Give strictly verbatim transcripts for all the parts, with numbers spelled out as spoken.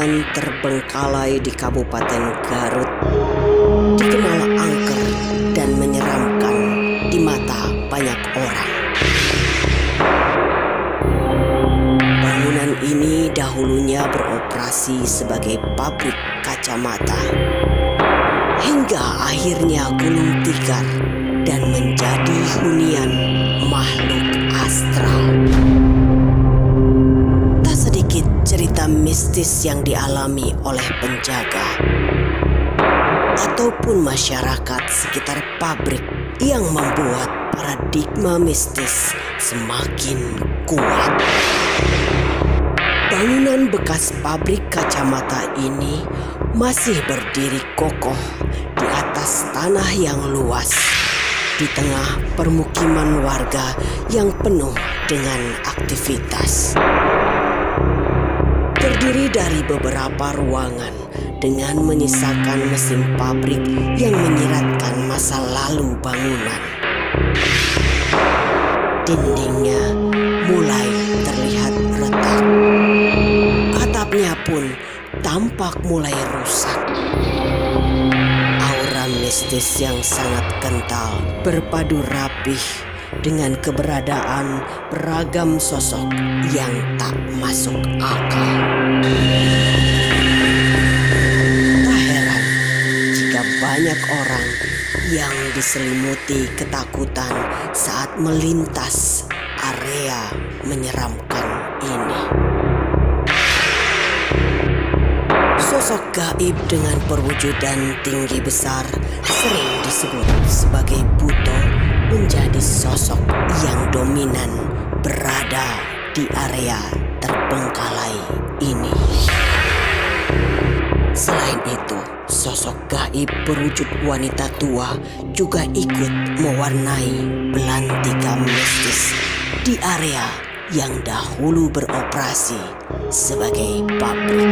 bangunan terbengkalai di Kabupaten Garut dikenal angker dan menyeramkan di mata banyak orang. Bangunan ini dahulunya beroperasi sebagai pabrik kacamata, hingga akhirnya gulung tikar dan menjadi hunian makhluk astral. Tak sedikit cerita mistis yang dialami oleh penjaga ataupun masyarakat sekitar pabrik yang membuat paradigma mistis semakin kuat. Bangunan bekas pabrik kacamata ini masih berdiri kokoh di atas tanah yang luas, di tengah permukiman warga yang penuh dengan aktivitas. Terdiri dari beberapa ruangan dengan menyisakan mesin pabrik yang menyiratkan masa lalu bangunan. Dindingnya mulai terlihat retak. Atapnya pun tampak mulai rusak. Aura mistis yang sangat kental berpadu rapih dengan keberadaan beragam sosok yang tak masuk akal. Tak heran jika banyak orang yang diselimuti ketakutan saat melintas area menyeramkan ini. Sosok gaib dengan perwujudan tinggi besar sering disebut sebagai Buto menjadi sosok yang dominan berada di area terbengkalai ini. Selain itu, sosok gaib berwujud wanita tua juga ikut mewarnai belantika mistis di area yang dahulu beroperasi sebagai pabrik.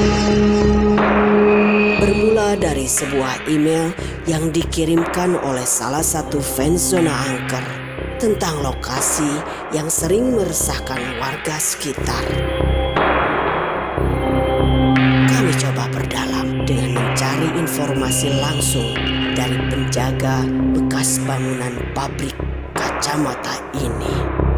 Bermula dari sebuah email yang dikirimkan oleh salah satu fans zona angker tentang lokasi yang sering meresahkan warga sekitar. Kami coba berdalam dengan mencari informasi langsung dari penjaga bekas bangunan pabrik kacamata ini.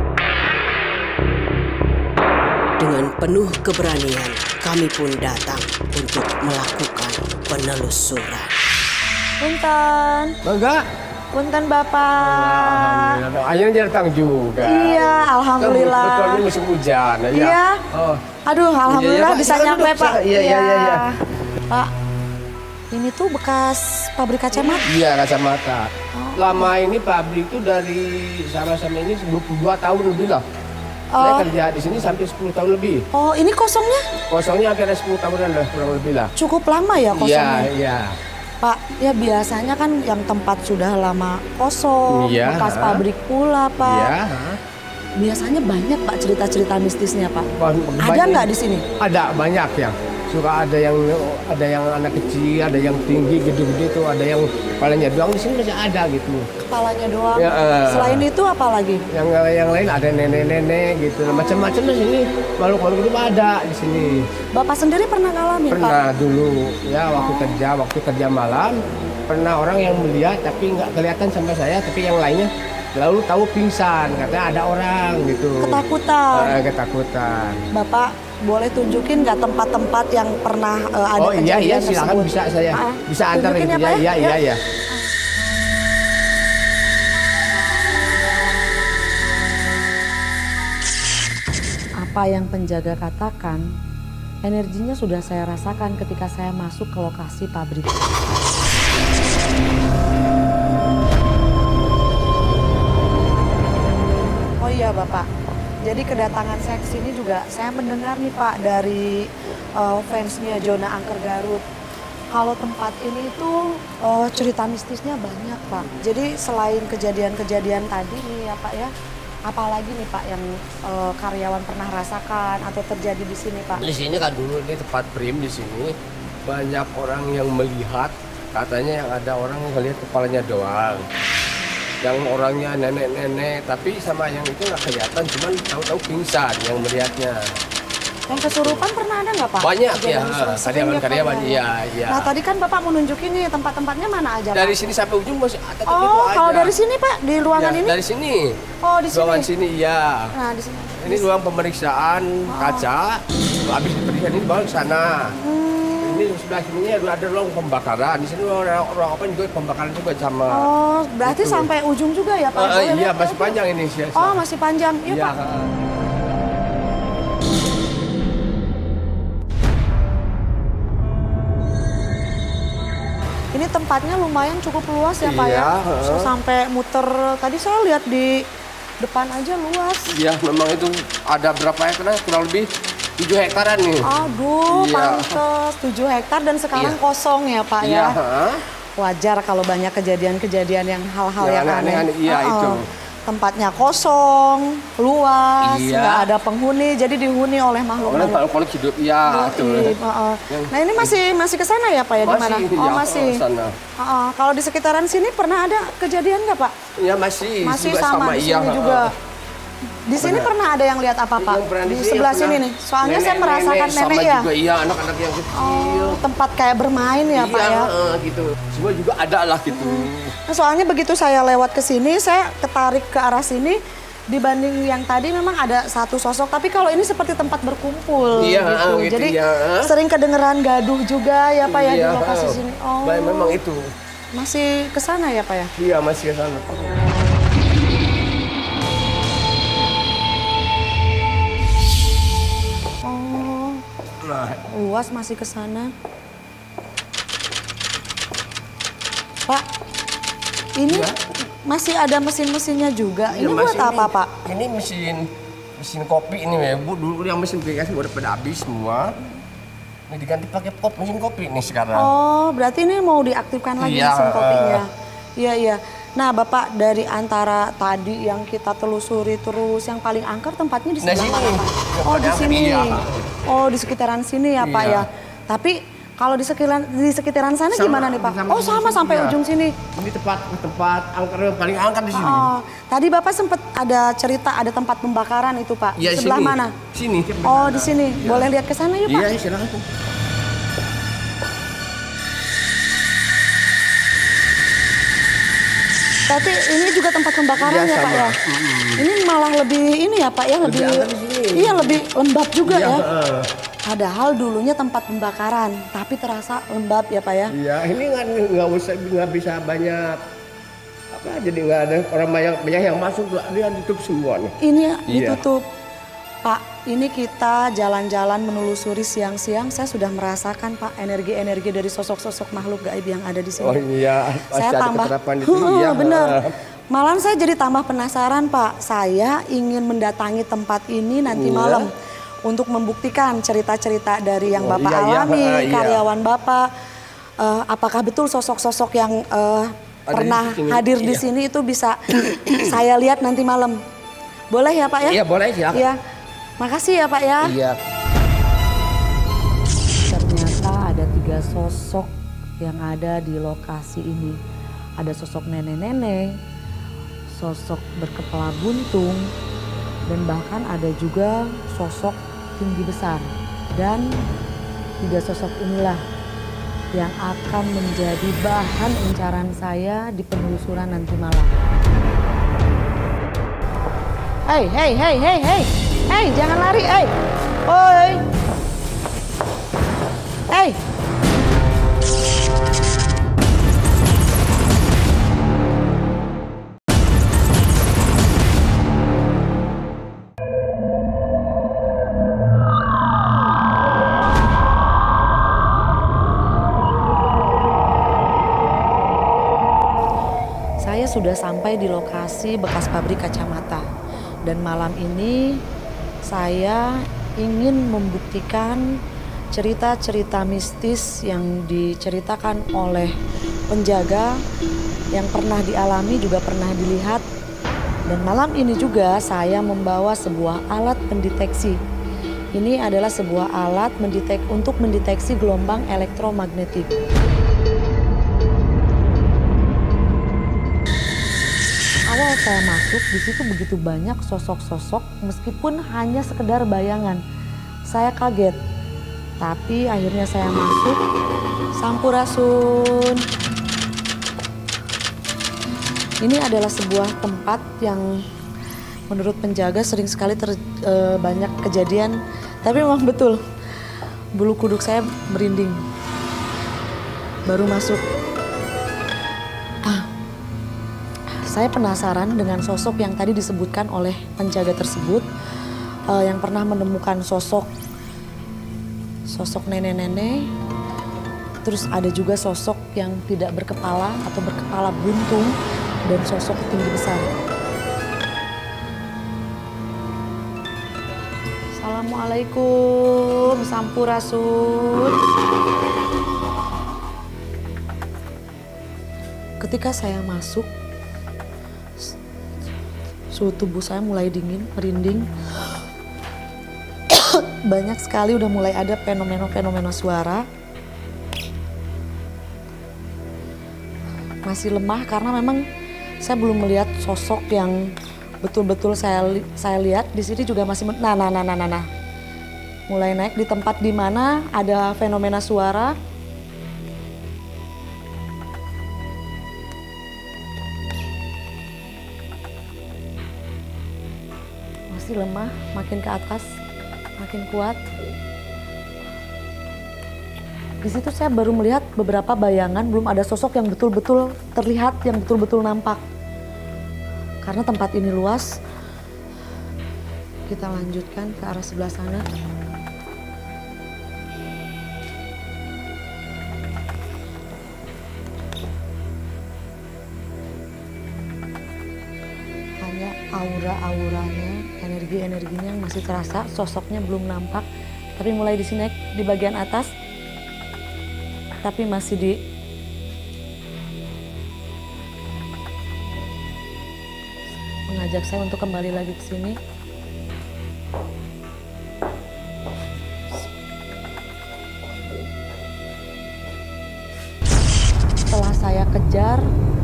Dengan penuh keberanian, kami pun datang untuk melakukan penelusuran. Punten. Bangga. Punten Bapak. Alhamdulillah. Akhirnya datang juga. Iya, alhamdulillah. Betul ini musim hujan. Ya. Iya. Oh. Aduh, alhamdulillah iya, iya, bisa Pak. nyampe Aduh, Pak. Iya, iya, iya, iya. Pak, ini tuh bekas pabrik kacamata. Iya, kacamata. Oh. Lama ini pabrik itu dari sama-sama ini dua puluh dua tahun lebih lah. Oh. Saya kerja di sini sampai sepuluh tahun lebih. Oh, ini kosongnya? Kosongnya akhirnya sepuluh tahunan lah, kurang lebih lah. Cukup lama ya kosongnya? Iya, iya. Pak, ya biasanya kan yang tempat sudah lama kosong, Iya, bekas ha? pabrik pula, Pak. Iya. Ha? Biasanya banyak Pak cerita-cerita mistisnya, Pak. Ba- Ada banyak- nggak di sini? Ada banyak yang suka ada yang ada yang anak kecil, ada yang tinggi gede-gede tuh, ada yang kepalanya doang di sini masih ada gitu. Kepalanya doang. Ya, uh, Selain itu apa lagi? Yang yang lain ada nenek-nenek gitu, macam-macam di sini. Makhluk-makhluk itu ada di sini. Bapak sendiri pernah ngalamin, Pak? Pernah dulu ya waktu kerja, waktu kerja malam pernah orang yang melihat tapi nggak kelihatan sama saya, tapi yang lainnya lalu tahu pingsan, katanya ada orang gitu. Ketakutan. Uh, ketakutan. Bapak boleh tunjukin nggak tempat-tempat yang pernah uh, ada Oh iya kejadian iya silakan tersebut? bisa saya Ah, bisa antar tunjukin gitu ya, Pak, ya. Iya iya iya. Apa yang penjaga katakan, energinya sudah saya rasakan ketika saya masuk ke lokasi pabrik. Oh iya Bapak, jadi kedatangan saya ke sini juga saya mendengar nih Pak dari uh, fansnya Zona Angker Garut. Kalau tempat ini tuh uh, cerita mistisnya banyak Pak. Jadi selain kejadian-kejadian tadi nih ya Pak ya, apalagi nih Pak yang uh, karyawan pernah rasakan atau terjadi di sini Pak? Di sini kan dulu ini tempat prim di sini banyak orang yang melihat, katanya yang ada orang yang ngelihat kepalanya doang. Yang orangnya nenek-nenek, tapi sama yang itu nggak kelihatan, cuman tahu-tahu pingsan yang melihatnya. Yang kesurupan pernah ada nggak Pak? Banyak ya, Kejadian sering karyawan-karyawan, Pak, iya, iya. Nah tadi kan Bapak mau nunjukin nih tempat-tempatnya mana aja Pak? Dari sini sampai ujung masih ada Oh, gitu kalau aja. dari sini Pak, di ruangan Ya, ini? Dari sini. Oh, di sini. Ruangan sini, iya. Nah, di sini. Ini ruang pemeriksaan kaca. Habis pemeriksaan ini baru ke sana. Hmm. Ini sebelah sini ada, ada ruang pembakaran. Di sini ruang, ruang apa juga pembakaran juga sama. Oh, berarti Gitu. sampai ujung juga ya Pak? Uh, Boleh iya, lihat, masih Pak? panjang ini sih. Oh, masih panjang. Iya, Iya. Pak. Ini tempatnya lumayan cukup luas ya Pak Iya, ya? heeh. So, sampai muter, tadi saya lihat di depan aja luas. Iya, memang itu ada berapa hektar? Kurang lebih tujuh hektaran nih. Aduh, Iya. pantes tujuh hektar dan sekarang Iya. kosong ya Pak Iya, ya? heeh. Wajar kalau banyak kejadian-kejadian yang hal-hal Yang yang, aneh. aneh-aneh, iya, Heeh. itu. Tempatnya kosong, luas, Iya. nggak ada penghuni, jadi dihuni oleh Oleh makhluk-makhluk. makhluk hidup, iya. Gaib, Itu. heeh. Yang- Nah ini masih masih ke sana ya Pak ya? Di mana? Masih, Oh ya, masih. ke sana. Heeh. Kalau di sekitaran sini pernah ada kejadian nggak Pak? Iya masih. Masih juga sama, di iya, sini heeh. juga. Di sini Benar. pernah ada yang lihat apa Pak? Yang pernah Di sini sebelah yang sini pernah nih. Soalnya saya nenek-nenek merasakan sama nenek ya. juga, iya, anak-anak yang kecil. Oh, tempat kayak bermain ya Pak Iya, ya? heeh, gitu. Semua juga ada lah gitu. Nah, soalnya begitu saya lewat ke sini, saya ketarik ke arah sini. Dibanding yang tadi memang ada satu sosok, tapi kalau ini seperti tempat berkumpul Iya, gitu. gitu, Jadi ya. sering kedengeran gaduh juga ya Pak ya di Iya, lokasi heeh. sini. Oh, Baik, memang itu. masih ke sana ya Pak ya? Iya, masih ke sana. Oh, Nah, luas masih ke sana. Pak, ini Iya. masih ada mesin-mesinnya juga. iya, Ini buat masih apa ini- Pak? Ini mesin mesin kopi ini ya, Bu. Dulu yang mesin gas udah pada habis semua. Ini diganti pakai pop mesin kopi nih sekarang. Oh, berarti ini mau diaktifkan lagi Iya, mesin kopinya. eh. Iya, iya. Nah, Bapak dari antara tadi yang kita telusuri terus, yang paling angker tempatnya di Nah, sebelah sini. mana, Pak? Yang Oh, paling di angker, sini. iya. Oh, di sekitaran sini ya, Pak Iya. ya. Tapi kalau di sekitaran di sekitaran sana Sama, gimana nih, Pak? sama Oh, ujung sama sini, sampai iya. ujung sini. Ini tempat tempat angker yang paling angker di sini. Oh, tadi Bapak sempat ada cerita ada tempat pembakaran itu, Pak. Iya, Di sebelah sini. mana? Sini. sebelah Oh, sana. di sini. Iya. Boleh lihat ke sana yuk, Pak? Iya, silakan. Tapi ini juga tempat pembakaran Iya, ya Pak sama. ya? Ini malah lebih ini ya Pak ya, lebih, angker di sini. iya lebih lembab juga Iya, ya. heeh. Padahal dulunya tempat pembakaran, tapi terasa lembab ya Pak ya. Iya, ini nggak nggak usah nggak bisa banyak apa jadi nggak ada orang banyak banyak yang masuk dia tutup semua nih. Ini Iya. ditutup. Pak, ini kita jalan-jalan menelusuri siang-siang, saya sudah merasakan Pak energi-energi dari sosok-sosok makhluk gaib yang ada di sini. Oh iya, pasti Saya ada tambah, keterapan di sini. Heeh, Iya, bener. heeh. Malahan saya jadi tambah penasaran Pak. Saya ingin mendatangi tempat ini nanti Iya. malam untuk membuktikan cerita-cerita dari yang Oh, Bapak iya, iya, alami, heeh, iya. karyawan Bapak. Eh, apakah betul sosok-sosok yang eh, Ada pernah di sini, hadir di iya. sini itu bisa saya lihat nanti malam? Boleh ya Pak ya? Iya, boleh silakan. Iya. Makasih ya Pak ya. Iya. Ternyata ada tiga sosok yang ada di lokasi ini. Ada sosok nenek-nenek, sosok berkepala buntung, dan bahkan ada juga sosok tinggi besar. Dan tiga sosok inilah yang akan menjadi bahan incaran saya di penelusuran nanti malam. Hei, hei, hei, hei, hei, hei, jangan lari, hei, oi, hei. Saya sudah sampai di lokasi bekas pabrik kacamata. Dan malam ini saya ingin membuktikan cerita-cerita mistis yang diceritakan oleh penjaga yang pernah dialami juga pernah dilihat. Dan malam ini juga saya membawa sebuah alat pendeteksi. Ini adalah sebuah alat mendetek untuk mendeteksi gelombang elektromagnetik. Awal saya masuk, di situ begitu banyak sosok-sosok meskipun hanya sekedar bayangan. Saya kaget, tapi akhirnya saya masuk. Sampurasun. Ini adalah sebuah tempat yang menurut penjaga sering sekali ter, e, banyak kejadian, tapi memang betul bulu kuduk saya merinding. Baru masuk, ah, saya penasaran dengan sosok yang tadi disebutkan oleh penjaga tersebut, e, yang pernah menemukan sosok sosok nenek-nenek. Terus ada juga sosok yang tidak berkepala atau berkepala buntung dan sosok tinggi besar. Assalamualaikum, sampurasun. Ketika saya masuk, suhu tubuh saya mulai dingin, merinding. Banyak sekali udah mulai ada fenomena-fenomena suara. Masih lemah karena memang saya belum melihat sosok yang betul-betul saya saya lihat. Di sini juga masih nah nah nah nah nah, nah. Mulai naik di tempat di mana ada fenomena suara. Masih lemah, makin ke atas, makin kuat. Di situ saya baru melihat beberapa bayangan, belum ada sosok yang betul-betul terlihat, yang betul-betul nampak. Karena tempat ini luas, kita lanjutkan ke arah sebelah sana. Hanya aura-auranya, energi-energinya yang masih terasa, sosoknya belum nampak. Tapi mulai di sini di bagian atas, tapi masih di mengajak saya untuk kembali lagi ke sini. Setelah saya kejar,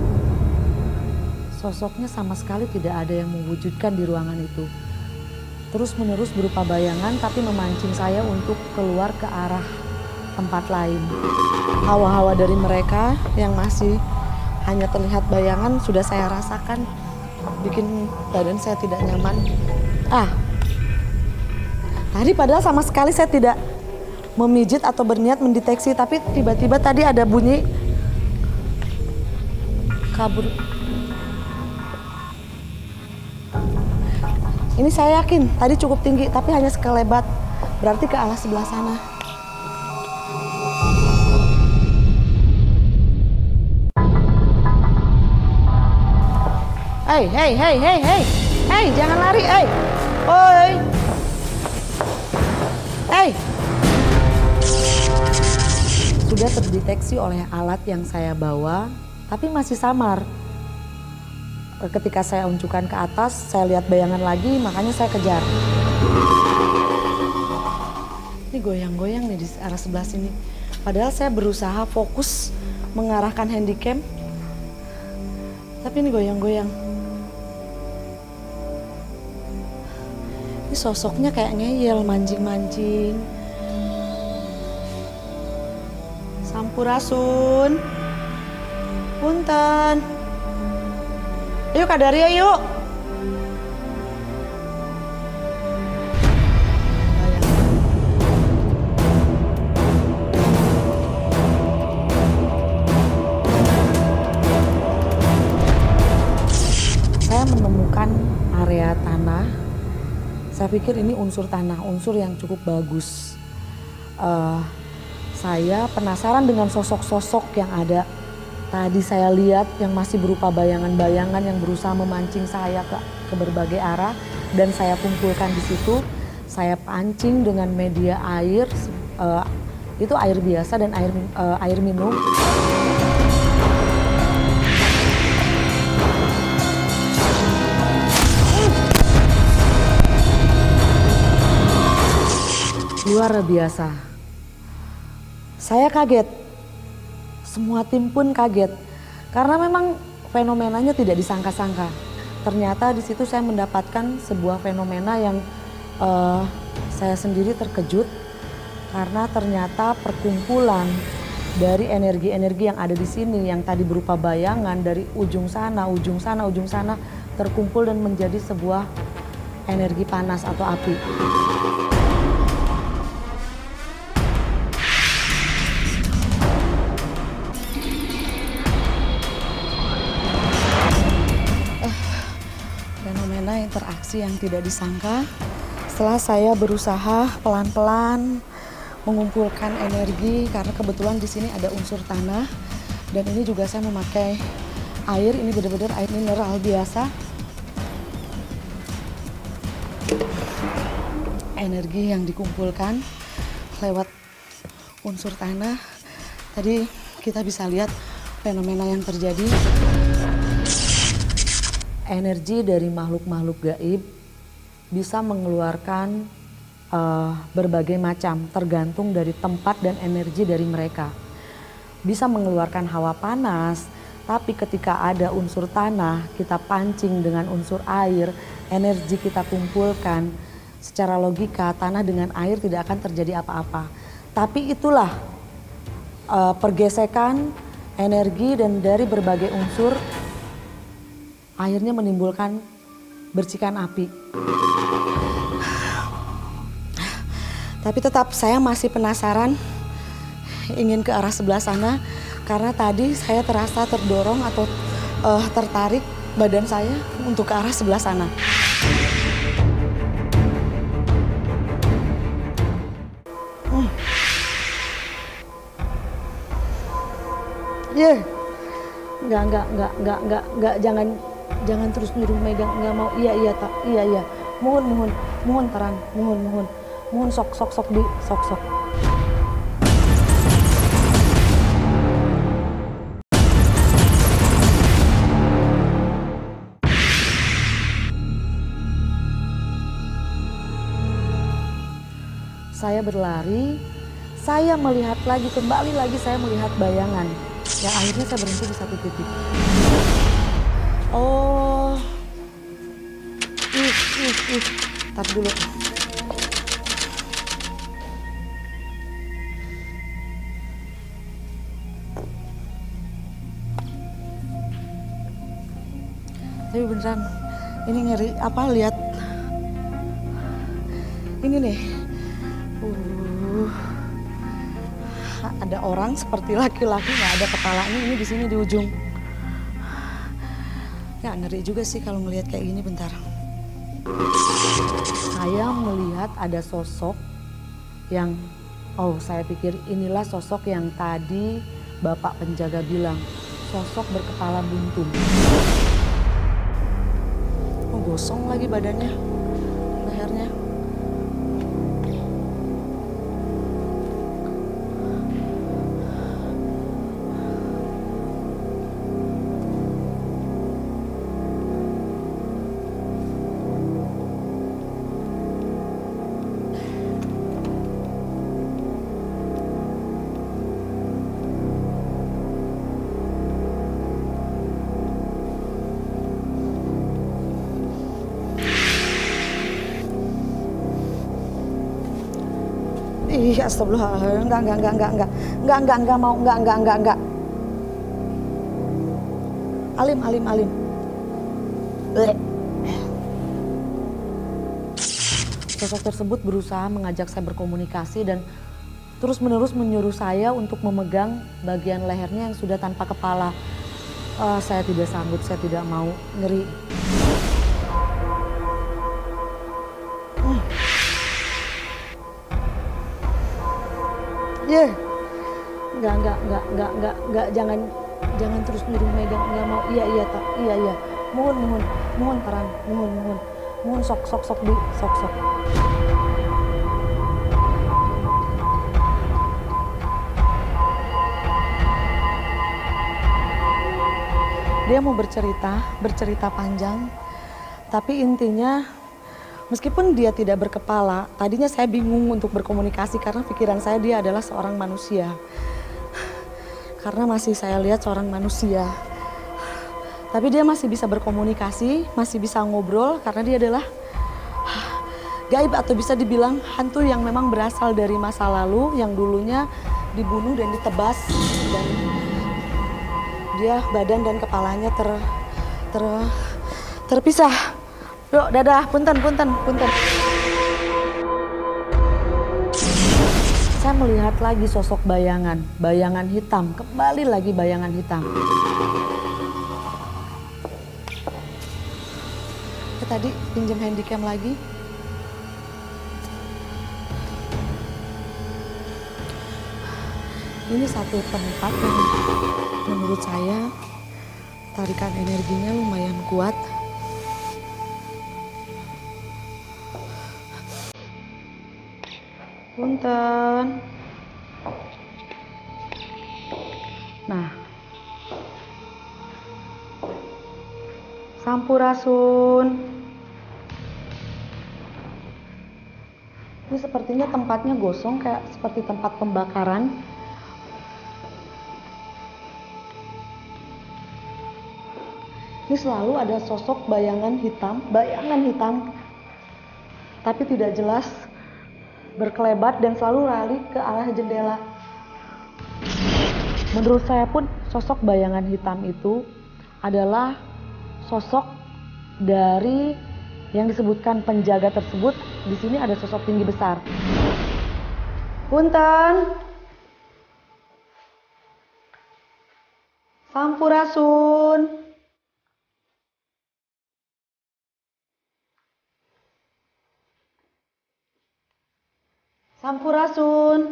sosoknya sama sekali tidak ada yang mewujudkan di ruangan itu. Terus menerus berupa bayangan tapi memancing saya untuk keluar ke arah tempat lain. Hawa-hawa dari mereka yang masih hanya terlihat bayangan sudah saya rasakan, bikin badan saya tidak nyaman. Ah, tadi padahal sama sekali saya tidak memijit atau berniat mendeteksi, tapi tiba-tiba tadi ada bunyi kabur. Ini saya yakin tadi cukup tinggi, tapi hanya sekelebat, berarti ke arah sebelah sana. Hei, hei, hei, hei, hei, hei, jangan lari, hei, oi, hei. Sudah terdeteksi oleh alat yang saya bawa, tapi masih samar. Ketika saya unjukkan ke atas, saya lihat bayangan lagi, makanya saya kejar. Ini goyang-goyang nih di arah sebelah sini. Padahal saya berusaha fokus mengarahkan handycam, tapi ini goyang-goyang. Ini sosoknya kayak ngeyel, mancing-mancing. Sampurasun. Punten. Ayo Kak Daria yuk. Saya menemukan area tanah. Saya pikir ini unsur tanah, unsur yang cukup bagus. Uh, saya penasaran dengan sosok-sosok yang ada. Tadi saya lihat yang masih berupa bayangan-bayangan yang berusaha memancing saya ke, ke berbagai arah. Dan saya kumpulkan di situ, saya pancing dengan media air, uh, itu air biasa dan air, uh, air minum. Luar biasa. Saya kaget. Semua tim pun kaget. Karena memang fenomenanya tidak disangka-sangka. Ternyata di situ saya mendapatkan sebuah fenomena yang uh, Saya sendiri terkejut karena ternyata perkumpulan dari energi-energi yang ada di sini yang tadi berupa bayangan dari ujung sana, ujung sana, ujung sana terkumpul dan menjadi sebuah energi panas atau api. Uh, fenomena interaksi yang tidak disangka setelah saya berusaha pelan-pelan mengumpulkan energi karena kebetulan di sini ada unsur tanah dan ini juga saya memakai air, ini benar-benar air mineral biasa. Energi yang dikumpulkan lewat unsur tanah. Tadi kita bisa lihat fenomena yang terjadi. Energi dari makhluk-makhluk gaib bisa mengeluarkan Uh, berbagai macam, tergantung dari tempat dan energi dari mereka. Bisa mengeluarkan hawa panas, tapi ketika ada unsur tanah, kita pancing dengan unsur air, energi kita kumpulkan. Secara logika, tanah dengan air tidak akan terjadi apa-apa. Tapi itulah uh, pergesekan energi dan dari berbagai unsur, akhirnya menimbulkan bercikan api. Tapi tetap saya masih penasaran ingin ke arah sebelah sana karena tadi saya terasa terdorong atau uh, tertarik badan saya untuk ke arah sebelah sana. Hmm. Yeah. Enggak, enggak, enggak, enggak, enggak, enggak, jangan jangan terus nyuruh megang, enggak mau. Iya, iya, tak, iya, iya. Mohon, mohon, mohon terang, mohon, mohon. Mohon sok sok sok di sok sok. Saya berlari, saya melihat lagi, kembali lagi saya melihat bayangan. Yang akhirnya saya berhenti di satu titik. Oh, ih, ih, ih, tar dulu. Tapi beneran, ini ngeri, apa lihat, ini nih, uh, ada orang seperti laki-laki nggak ada kepalanya, ini di sini di ujung. Ya ngeri juga sih kalau ngelihat kayak gini, bentar. Saya melihat ada sosok yang, oh saya pikir inilah sosok yang tadi Bapak penjaga bilang, sosok berkepala buntung. Gosong lagi badannya, lehernya. Ih, astagfirullah, enggak, enggak, enggak, enggak, enggak, enggak, enggak, enggak, mau, enggak, enggak, enggak, enggak. Alim, alim, alim. Bleh. Sosok tersebut berusaha mengajak saya berkomunikasi dan terus-menerus menyuruh saya untuk memegang bagian lehernya yang sudah tanpa kepala. Uh, saya tidak sanggup, saya tidak mau, ngeri. Hmm. Ye, yeah. Enggak, enggak, enggak, enggak, enggak, enggak, jangan, jangan terus nyuruh megang, enggak mau. Iya, iya, tak, iya, iya. Mohon, mohon, mohon terang, mohon, mohon, mohon sok, sok, sok di, sok, sok. Dia mau bercerita, bercerita panjang, tapi intinya meskipun dia tidak berkepala, tadinya saya bingung untuk berkomunikasi karena pikiran saya dia adalah seorang manusia. Karena masih saya lihat seorang manusia. Tapi dia masih bisa berkomunikasi, masih bisa ngobrol karena dia adalah gaib atau bisa dibilang hantu yang memang berasal dari masa lalu yang dulunya dibunuh dan ditebas dan dia badan dan kepalanya ter ter terpisah. Yuk, dadah, punten, punten, punten. Saya melihat lagi sosok bayangan, bayangan hitam, kembali lagi bayangan hitam. Ya, tadi pinjam handycam lagi. Ini satu tempat yang menurut saya tarikan energinya lumayan kuat. Punten. Nah, sampurasun. Ini sepertinya tempatnya gosong, kayak seperti tempat pembakaran. Ini selalu ada sosok bayangan hitam, bayangan hitam, tapi tidak jelas, berkelebat dan selalu lari ke arah jendela. Menurut saya pun sosok bayangan hitam itu adalah sosok dari yang disebutkan penjaga tersebut. Di sini ada sosok tinggi besar. Punten. Sampurasun. Sampurasun.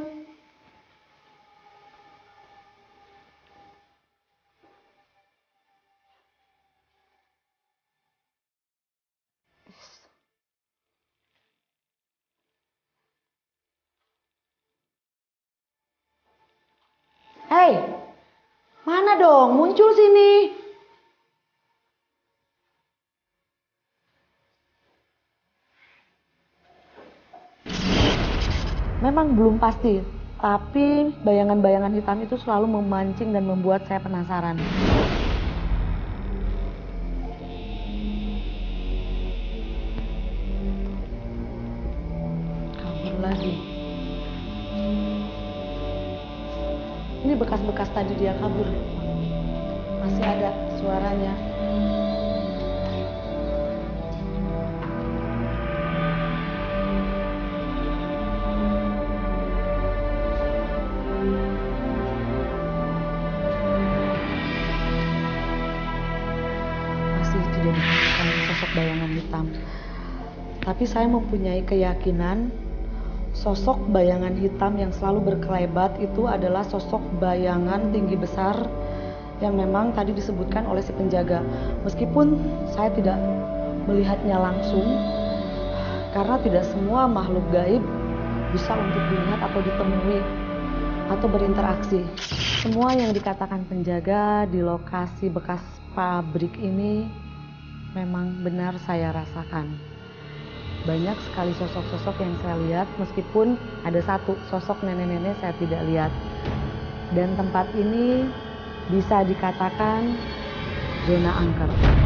Hei, mana dong? Muncul sini. Memang belum pasti, tapi bayangan-bayangan hitam itu selalu memancing dan membuat saya penasaran. Kabur lagi. Ini bekas-bekas tadi dia kabur. Masih ada suaranya. Tidak ditemukan sosok bayangan hitam, tapi saya mempunyai keyakinan sosok bayangan hitam yang selalu berkelebat itu adalah sosok bayangan tinggi besar yang memang tadi disebutkan oleh si penjaga. Meskipun saya tidak melihatnya langsung, karena tidak semua makhluk gaib bisa untuk dilihat atau ditemui atau berinteraksi. Semua yang dikatakan penjaga di lokasi bekas pabrik ini memang benar saya rasakan. Banyak sekali sosok-sosok yang saya lihat, meskipun ada satu sosok nenek-nenek saya tidak lihat. Dan tempat ini bisa dikatakan zona angker.